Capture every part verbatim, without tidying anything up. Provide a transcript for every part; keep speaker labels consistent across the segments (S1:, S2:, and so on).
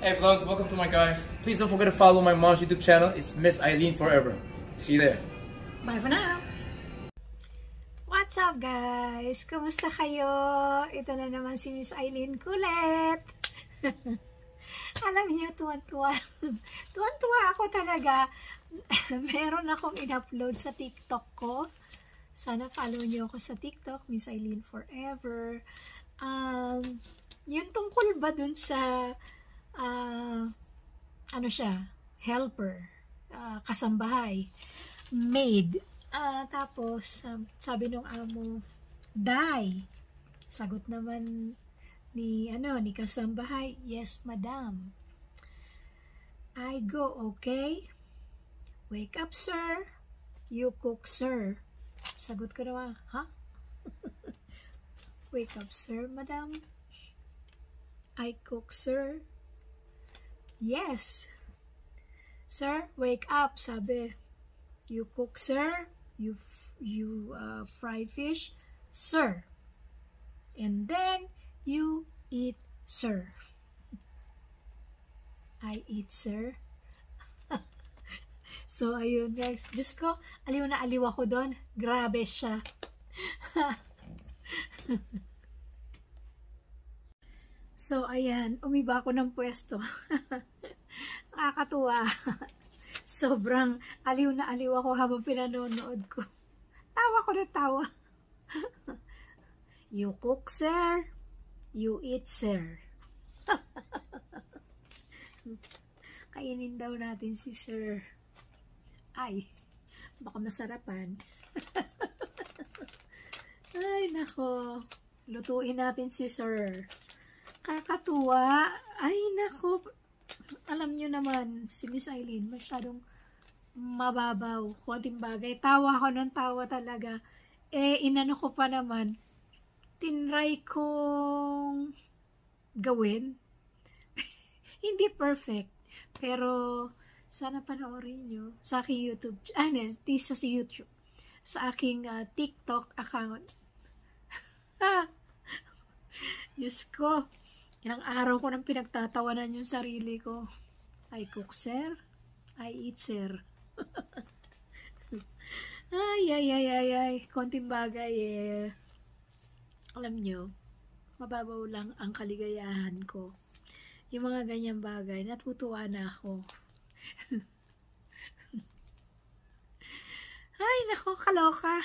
S1: Hey vlog, welcome to my guys. Please don't forget to follow my mom's YouTube channel. It's Miss Eileen Forever. See you there.
S2: Bye for now. What's up guys? Kumusta kayo? Ito na naman si Miss Eileen kulit. Alam niyo, tuwan-tuwa. Tuwan-tuwa ako talaga. Meron akong in-upload sa TikTok ko. Sana follow niyo ako sa TikTok, Miss Eileen Forever. Um, yung tungkol ba dun sa Uh, ano siya, helper, uh, kasambahay, maid, uh, tapos um, sabi nung amo, die. Sagot naman ni ano ni kasambahay, yes madam. I go, okay. Wake up sir, you cook sir. Sagot ko naman, ha? Huh? Wake up sir madam, I cook sir. Yes. Sir, wake up, sabi. You cook, sir. You you uh, fry fish, sir. And then you eat, sir. I eat, sir. So, ayun guys. Diyos ko, aliw na aliw ako doon. Grabe siya. So, ayan, umiba ako ng pwesto. Nakakatuwa. Sobrang aliw na aliw ako habang pinanonood ko. Tawa ko na tawa. You cook, sir. You eat, sir. Kainin daw natin si sir. Ay, baka masarapan. Ay, nako. Lutuin natin si sir. Kakatuwa. Ay, nako. Alam nyo naman, si Miss Eileen, masyadong mababaw. Konting bagay. Tawa ko ng tawa talaga. Eh, inano ko pa naman, tinry kong gawin. Hindi perfect. Pero, sana panoorin nyo sa aking YouTube. Ah, hindi, sa YouTube. Sa aking uh, TikTok account. Diyos ko. Ilang araw ko nang pinagtatawanan yung sarili ko. I cook, sir. I eat, sir. Ay, ay, ay, ay, ay. Konting bagay eh. Alam nyo, mababaw lang ang kaligayahan ko. Yung mga ganyang bagay, natutuwa na ako. Ay, nako, kaloka.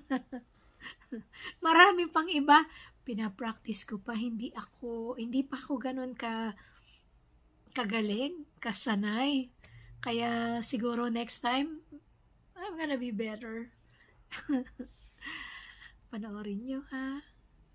S2: Marami pang iba. Pinapractice ko pa, hindi ako, hindi pa ako ganun ka, kagaling, kasanay. Kaya siguro next time, I'm gonna be better. Panoorin nyo, ha?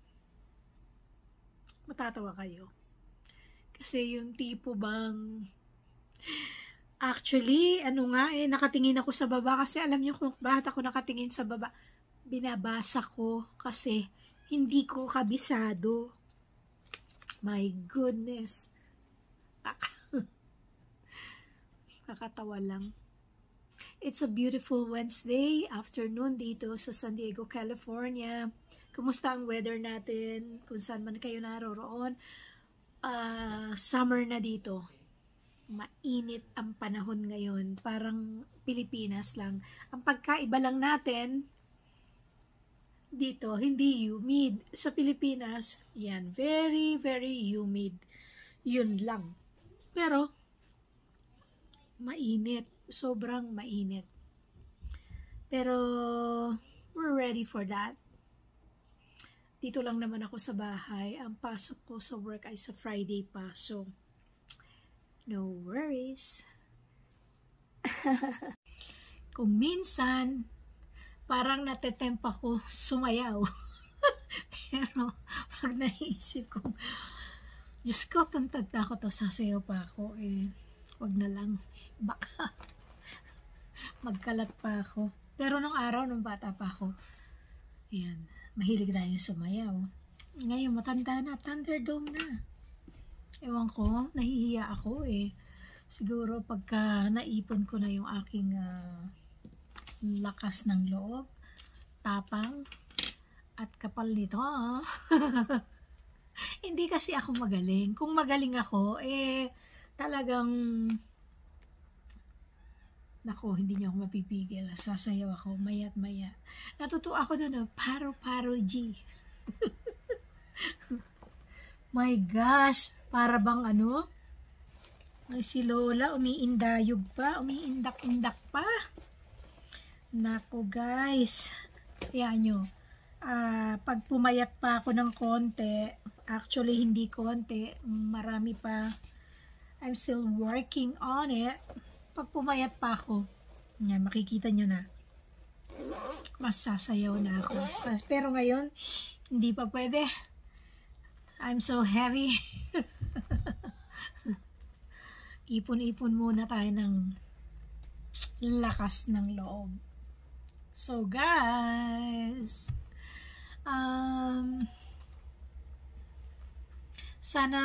S2: Matatawa kayo. Kasi yung tipo bang, actually, ano nga eh, nakatingin ako sa baba kasi alam nyo kung bakit ako nakatingin sa baba. Binabasa ko kasi hindi ko kabisado. My goodness. Kakatawa lang. It's a beautiful Wednesday afternoon dito sa San Diego, California. Kumusta ang weather natin? Kung saan man kayo naroroon. Uh, summer na dito. Mainit ang panahon ngayon. Parang Pilipinas lang. Ang pagkaiba lang natin, dito, hindi humid. Sa Pilipinas, yan, very, very humid. Yun lang. Pero, mainit. Sobrang mainit. Pero, we're ready for that. Dito lang naman ako sa bahay. Ang pasok ko sa work ay sa Friday pa. So, no worries. Kung minsan, parang natetemp ako sumayaw. Pero, pag naisip ko, Diyos ko, tuntad na ako to, sasayaw pa ako. Eh, wag na lang. Baka, magkalat pa ako. Pero nung araw, nung bata pa ako, ayan, mahilig na yung sumayaw. Ngayon, matanda na, Thunderdome na. Ewan ko, nahihiya ako eh. Siguro, pagka naipon ko na yung aking uh, lakas ng loob, tapang, at kapal nito, ah. Hindi kasi ako magaling. Kung magaling ako, eh, talagang, naku, hindi niyo ako mapipigil. Sasayaw ako, maya't maya. Natutuwa ako doon, oh, paro-paro G. My gosh, para bang ano? Ay, si Lola, umiindayog pa, umiindak-indak pa. Naku guys, yan nyo. Uh, pag pumayat pa ako ng konti, actually hindi konti, marami pa. I'm still working on it. Pag pumayat pa ako, yan, makikita nyo na. Mas sasayaw na ako. Pero ngayon, hindi pa pwede. I'm so heavy. Ipon-ipon muna tayo ng lakas ng loob. So guys, um, sana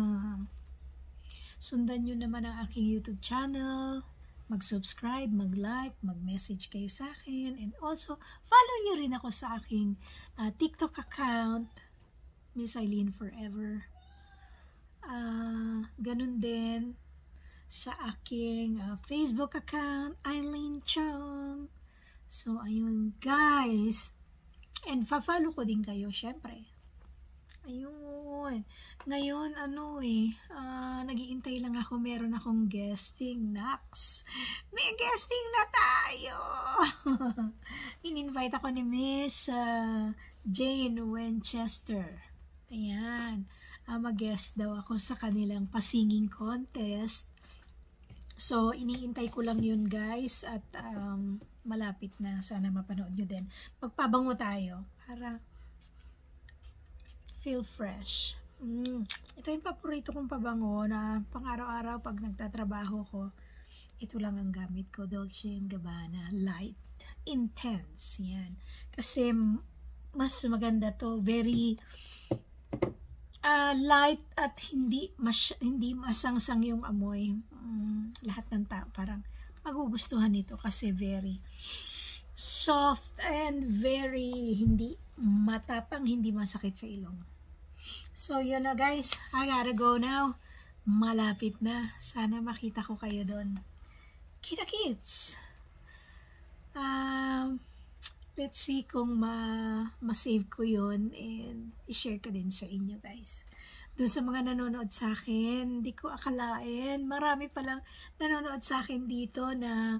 S2: sundan nyo naman ang aking YouTube channel, mag-subscribe, mag-like, mag-message kayo sa akin, and also follow nyo rin ako sa aking uh, TikTok account, Miss Eileen Forever. Uh, ganun din sa aking uh, Facebook account, Eileen Chong. So, ayun guys. And fa-follow ko din kayo, syempre. Ayun. Ngayon, ano eh, uh, nag-iintay lang ako, meron akong guesting, Nax. May guesting na tayo! In-invite ako ni Miss uh, Jane Winchester. Ayan. Uh, mag-guest daw ako sa kanilang pasinging contest. So, iniintay ko lang yun guys at um, malapit na. Sana mapanood nyo din. Magpabango tayo para feel fresh. Mm. Ito yung paborito kong pabango na pang araw-araw pag nagtatrabaho ko. Ito lang ang gamit ko. Dolce and Gabbana. Light. Intense. Yan. Kasi mas maganda to. Very uh, light at hindi, mas, hindi masangsang yung amoy. Um, lahat ng tao parang magugustuhan ito kasi very soft and very hindi matapang, hindi masakit sa ilong. So yun na guys, I gotta go now. Malapit na, sana makita ko kayo doon. Kita kits. Um, let's see kung ma ma-save ko yun and i-share ko din sa inyo guys. Doon sa mga nanonood sa akin, hindi ko akalain, marami palang nanonood sa akin dito na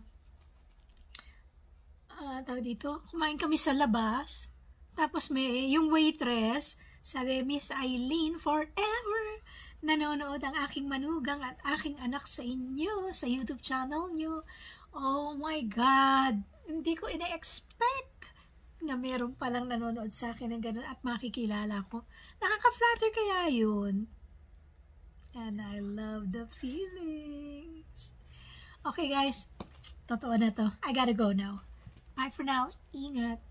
S2: uh, tawag dito, kumain kami sa labas, tapos may yung waitress, sabi, Miss Eileen Forever, nanonood ang aking manugang at aking anak sa inyo, sa YouTube channel nyo. Oh my God, hindi ko ina-expect na meron palang nanonood sa akin ng ganun at makikilala ko. Nakaka-flatter kaya yun. And I love the feelings. Okay guys, totoo na to. I gotta go now. Bye for now. Ingat.